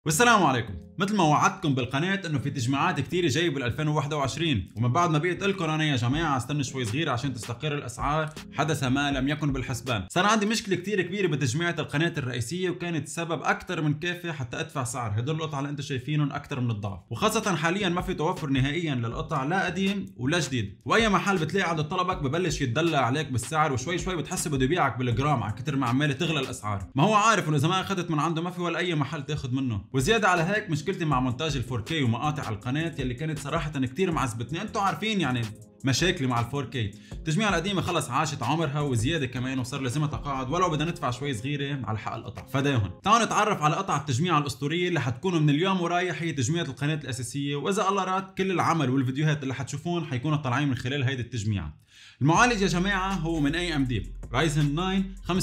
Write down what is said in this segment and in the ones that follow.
والسلام عليكم. مثل ما وعدتكم بالقناة انه في تجميعات كثير جاي بال 2021، ومن بعد ما بقيت لكم انا يا جماعة استنوا شوي صغير عشان تستقر الاسعار، حدث ما لم يكن بالحسبان. صار عندي مشكلة كثير كبيرة بتجميعة القناة الرئيسية، وكانت سبب اكثر من كافي حتى ادفع سعر هدول القطع اللي انتم شايفينهم اكثر من الضعف، وخاصة حاليا ما في توفر نهائيا للقطع لا قديم ولا جديد، واي محل بتلاقي عند طلبك ببلش يتدلع عليك بالسعر، وشوي شوي بتحس بده يبيعك بالجرام على كثر ما عماله تغلى الاسعار. ما هو عارف انه اذا ما اخذت من عنده ما في ولا اي محل تاخذ منه. وزيادة على هيك مشكلتي مع مونتاج ال 4K ومقاطع القناة يلي كانت صراحة كتير معذبتني. انتم عارفين يعني مشاكلي مع ال 4K. التجميع القديمة خلص عاشت عمرها وزيادة كمان، وصار لازمها تقاعد ولو بدنا ندفع شوي صغيرة على حق القطع. فداهم تعالوا نتعرف على قطع التجميع الأسطورية اللي حتكون من اليوم ورايح هي تجميع القناة الأساسية، وإذا الله راد كل العمل والفيديوهات اللي حتشوفون حيكونوا طالعين من خلال هيدي التجميعة. المعالج يا جماعة هو من AMD رايزن 9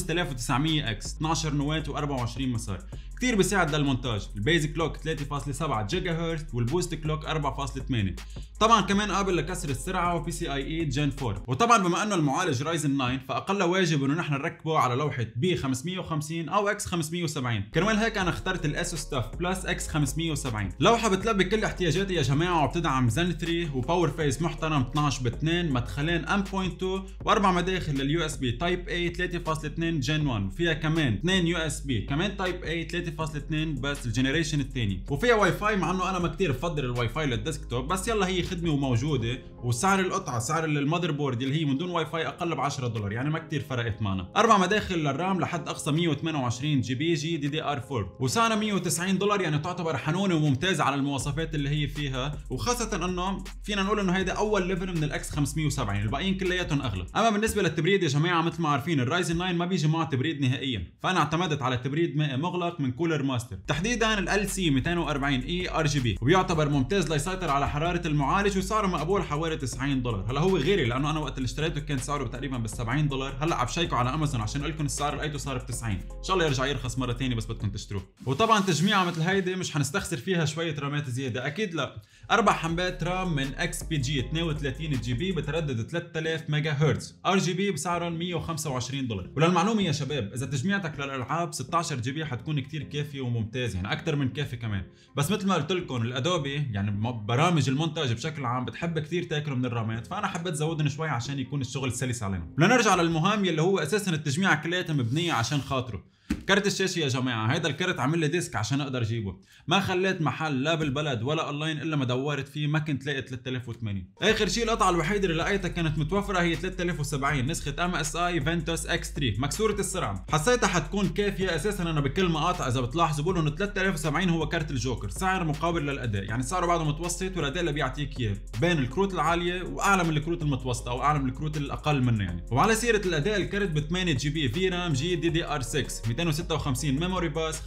5900X 12 نواة و24 مسار، كتير بيساعد للمونتاج. البيزك كلوك 3.7 جيجا هرتز والبوست كلوك 4.8. طبعا كمان قابل لكسر السرعه وPCIe جين 4. وطبعا بما انه المعالج رايزن 9 فاقل واجب انه نحن نركبه على لوحه B550 او X570. كرمال هيك انا اخترت الاسوس تاف بلس X570. لوحه بتلبي كل احتياجاتي يا جماعه، وبتدعم زن 3 وباور فيس محترم 12/2، مدخلين M.2 واربع مداخل لليو اس بي تايب A 3.2 جين 1، وفيها كمان 2 يو اس بي كمان تايب A 3.2 بس الجنريشن الثاني، وفيها واي فاي مع انه انا ما كثير بفضل الواي فاي للديسكتوب، بس يلا هي خدمه وموجوده. وسعر القطعه سعر المذر بورد اللي هي من دون واي فاي اقل ب $10، يعني ما كثير فرقت معنا. اربع مداخل للرام لحد اقصى 128 جي بي جي DDR4، وسعرها $190، يعني تعتبر حنونه وممتازه على المواصفات اللي هي فيها، وخاصه انه فينا نقول انه هيدا اول ليفل من الاكس 570، الباقيين كلياتهم اغلى. اما بالنسبه للتبريد يا جماعه مثل ما عارفين الرايزن 9 ما بيجي معه تبريد نهائيا، فانا اعتمدت على تبريد مائي مغلق من كولر ماستر، تحديدا ال LC 240E RGB، وبيعتبر ممتاز ليسيطر على حراره المعالج، وسعره مقبول حوالي $90. هلا هو غيري لانه انا وقت اللي اشتريته كان سعره تقريبا بال $70، هلا عم بشيكه على امازون عشان اقول لكم السعر لقيته صار ب 90، ان شاء الله يرجع يرخص مره ثانيه بس بدكم تشتروه. وطبعا تجميعه مثل هيدي مش حنستخسر فيها شويه رامات زياده، اكيد لا. 4 حمبات رام من XPG 32 جي بي بتردد 3000 ميجا هرتز RGB بسعرهم $125. وللمعلومه يا شباب اذا تجميعتك للالعاب 16 جي بي حتكون كثير كافيه وممتاز، يعني اكثر من كافي كمان. بس مثل ما قلت لكم الادوبي يعني برامج المونتاج بشكل عام بتحب كثير تاكل من الرامات، فانا حبيت زودهم شوي عشان يكون الشغل سلس علينا. لنرجع للمهام يلي هو اساسا التجميع كلياتها مبنيه عشان خاطره. كارت الشاشه يا جماعه هيدا الكارت عامل لي ديسك عشان اقدر اجيبه، ما خليت محل لا بالبلد ولا اونلاين الا ما دورت فيه ما كنت لاقي 3080. اخر شيء القطعه الوحيده اللي لقيتها كانت متوفره هي 3070 نسخه MSI Ventus X3 مكسوره السرعه، حسيتها حتكون كافيه. اساسا انا بكل مقاطع اذا بتلاحظوا بقولوا انه 3070 هو كارت الجوكر، سعر مقابل للاداء، يعني سعره بعده متوسط والاداء اللي بيعطيك اياه بين الكروت العاليه واعلى من الكروت المتوسطه او اعلى من الكروت الاقل منه يعني. وعلى سيره الاداء الكارت ب 8 جي بي في رام جي DDR6 256 ميموري باس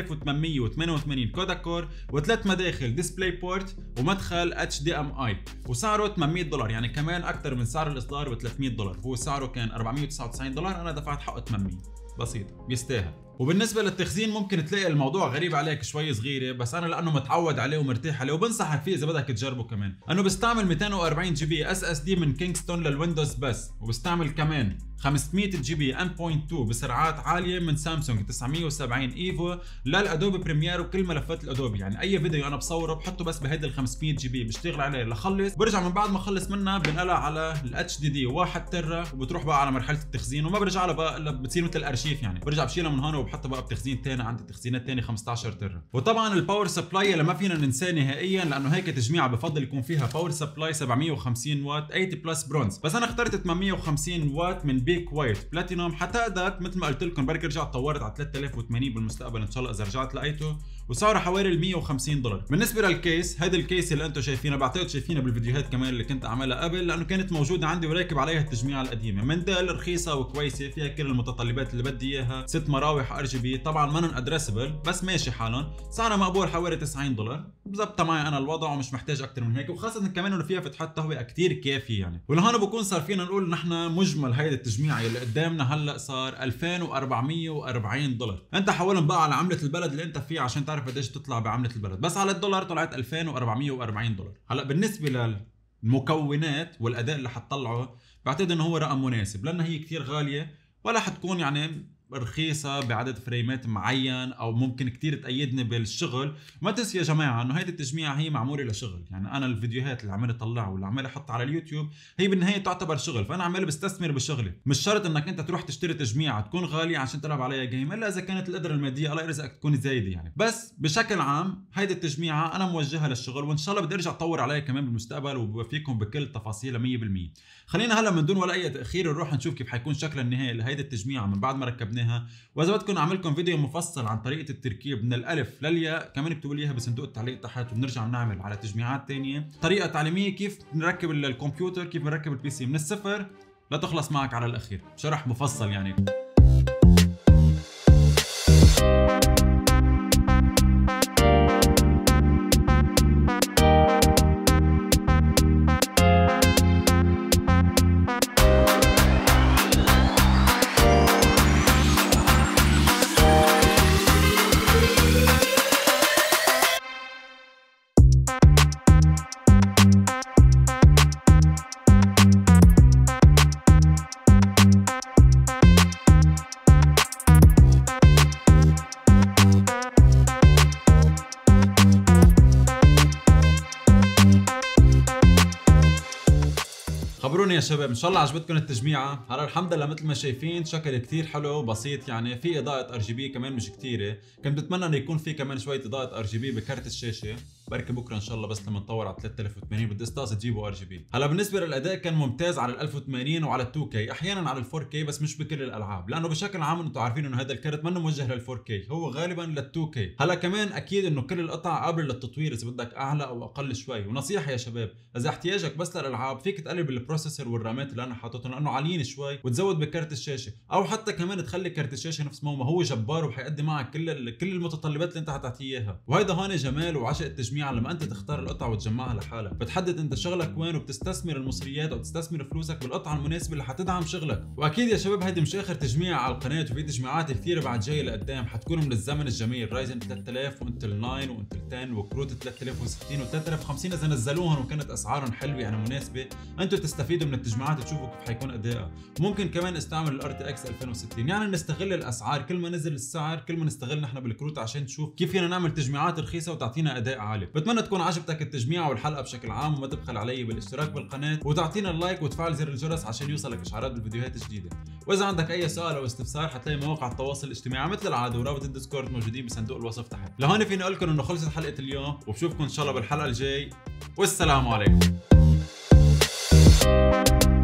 5888 كودا كور وثلاث مداخل ديسبلاي بورت ومدخل HDMI، وسعره $800، يعني كمان اكثر من سعر الاصدار ب $300. هو سعره كان $499، انا دفعت حقه 800، بسيط بيستاهل. وبالنسبه للتخزين ممكن تلاقي الموضوع غريب عليك شوي صغيره، بس انا لانه متعود عليه ومرتاح عليه وبنصحك فيه اذا بدك تجربه كمان. انه بستعمل 240 جي بي SSD من كينغستون للويندوز بس، وبستعمل كمان 500 جي بي M.2 بسرعات عاليه من سامسونج 970 ايفو للادوبي بريمير وكل ملفات الادوبي، يعني اي فيديو انا بصوره بحطه بس بهيدي ال 500 جي بي بشتغل عليه لخلص، برجع من بعد ما اخلص منها بنقلها على ال HDD 1 تيرا وبتروح بقى على مرحله التخزين، وما برجع لها بقى الا بتصير مثل الارشيف، يعني برجع بشيلها من هون وبحطها بقى بتخزين ثاني، عندي تخزينات ثانيه 15 تيرا. وطبعا الباور سبلاي اللي ما فينا ننساه نهائيا لانه هيك تجميعه بفضل يكون فيها باور سبلاي 750 واط 80 بلس برونز، بس انا اخترت 850 واط من بيك وايت بلاتينوم، حتقدر مثل ما قلت لكم بركي رجعت طورت على 3080 بالمستقبل ان شاء الله اذا رجعت لقيته، وسعره حوالي ال $150. بالنسبه للكيس هذا الكيس اللي انتم شايفينه بعتقد شايفينه بالفيديوهات كمان اللي كنت اعملها قبل، لانه كانت موجوده عندي وراكب عليها التجميعه القديمه، من ديل رخيصه وكويسه فيها كل المتطلبات اللي بدي اياها، 6 مراوح RGB طبعا منن ادريسبل بس ماشي حالهم، سعرها مقبول حوالي $90، بظبطها معي انا الوضع ومش محتاج اكثر من هيك، وخاصه كمان انه فيها فتحات تهويه كثير كافيه يعني. ولهون بكون صار فينا نقول نحن مجمل هيدي التجميعه اللي قدامنا هلا صار $2440. انت حولهم بقى على عمله البلد اللي انت فيها عشان تعرف قديش تطلع بعمله البلد، بس على الدولار طلعت $2440. هلا بالنسبه للمكونات والاداء اللي حتطلعه بعتقد انه هو رقم مناسب، لانها هي كثير غاليه ولا حتكون يعني رخيصة بعدد فريمات معين او ممكن كتير تأيدني بالشغل. ما تنسوا يا جماعة انه هيدي التجميعة هي معمولة لشغل، يعني انا الفيديوهات اللي عمال اطلعها واللي عمال احطها على اليوتيوب هي بالنهاية تعتبر شغل، فانا عمال بستثمر بشغلي. مش شرط انك انت تروح تشتري تجميعة تكون غالية عشان تلعب عليها جيم الا اذا كانت القدرة المادية الله يرزقك تكون زايدة يعني. بس بشكل عام هيدي التجميعة انا موجهة للشغل، وان شاء الله بدي ارجع اطور عليها كمان بالمستقبل وبوفيكم بكل تفاصيلها 100%. خلينا هلا من دون ولا اي تاخير نروح نشوف كيف حيكون شكل النهائي لهيدي التجميعة من بعد ما ركبناها. واذا بدكم اعمل لكم فيديو مفصل عن طريقه التركيب من الالف للياء كمان اكتبوا لي اياها بصندوق التعليق تحت، وبنرجع نعمل على تجميعات ثانيه طريقه تعليميه كيف نركب الكمبيوتر، كيف نركب البي سي من الصفر لتخلص معك على الاخير، شرح مفصل يعني. خبروني يا شباب ان شاء الله عجبتكم التجميعه. هلا الحمد لله مثل ما شايفين شكل كتير حلو وبسيط، يعني في اضاءه ار جي بي كمان مش كتيره، كنت بتمنى انه يكون في كمان شويه اضاءه ار جي بي بكارت الشاشه، بركي بكره ان شاء الله بس لما نطور على 3080 بدي استقصد تجيبوا ار جي بي. هلا بالنسبه للاداء كان ممتاز على ال 1080 وعلى ال 2K، احيانا على ال 4K بس مش بكل الالعاب، لانه بشكل عام انتم عارفين انه هذا الكارت منه موجه لل 4K، هو غالبا لل 2K. هلا كمان اكيد انه كل القطع قابله للتطوير اذا بدك اعلى او اقل شوي. ونصيحه يا شباب اذا احتياجك بس للالعاب فيك تقلب البروسيسور والرامات اللي انا حاططهم لانه عاليين شوي وتزود بكارت الشاشه، او حتى كمان تخلي كارت الشاشه نفس ما هو جبار وحيقدم معك كل المتطلبات اللي انت حتعطيه اياها. وهيدا هون جمال وعشق التجميع لما انت تختار القطع وتجمعها لحالها، بتحدد انت شغلك وين وبتستثمر المصريات او بتستثمر فلوسك بالقطعه المناسبه اللي حتدعم شغلك. واكيد يا شباب هيدي مش اخر تجميع على القناه، وفي تجميعات كثيره بعد جايه لقدام حتكون من الزمن الجميل، رايزن 3000 وانتل 9 وانتل 10 وكروت 3060 و3050 اذا نزلوهم وكانت اسعارهم حلوه يعني مناسبه، انتم تستفيدوا من التجميعات تشوفوا كيف حيكون ادائها. ممكن كمان استعمل الار تي اكس 2060، يعني نستغل الاسعار، كل ما نزل السعر كل ما نستغل نحن بالكروت عشان نشوف كيف فينا نعمل تجميعات رخيصه وتعطينا اداء عالي. بتمنى تكون عجبتك التجميع والحلقه بشكل عام، وما تبخل علي بالاشتراك بالقناه وتعطينا اللايك وتفعل زر الجرس عشان يوصلك اشعارات بالفيديوهات الجديده. واذا عندك اي سؤال او استفسار حتلاقي مواقع التواصل الاجتماعي مثل العاده ورابط الديسكورد موجودين بصندوق الوصف تحت. لهون فيني اقول لكم انه خلصت حلقه اليوم، وبشوفكم ان شاء الله بالحلقه الجاي، والسلام عليكم.